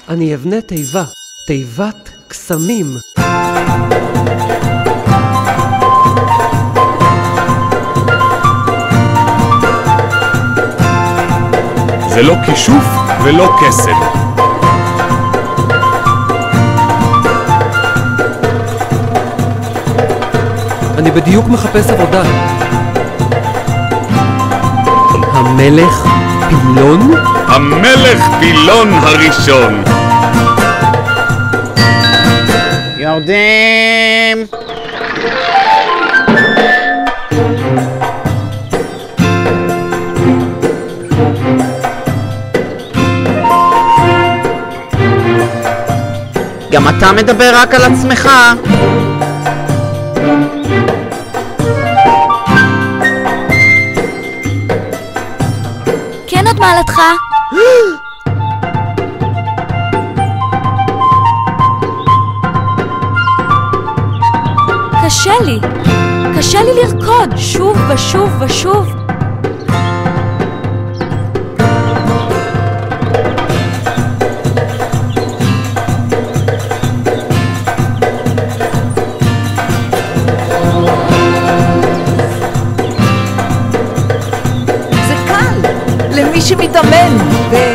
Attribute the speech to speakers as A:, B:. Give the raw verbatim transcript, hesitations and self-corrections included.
A: אני אבנה תיבה, תיבת קסמים.
B: זה לא כישוף ולא קסם.
A: אני בדיוק מחפש עבודה. המלך פילון?
B: המלך פילון הראשון.
C: יורדים. גם אתה מדבר רק על עצמך.
D: כן, עוד מעלתך? קשה לי. קשה לי לרקוד שוב ושוב ושוב.
E: למי שמתאמן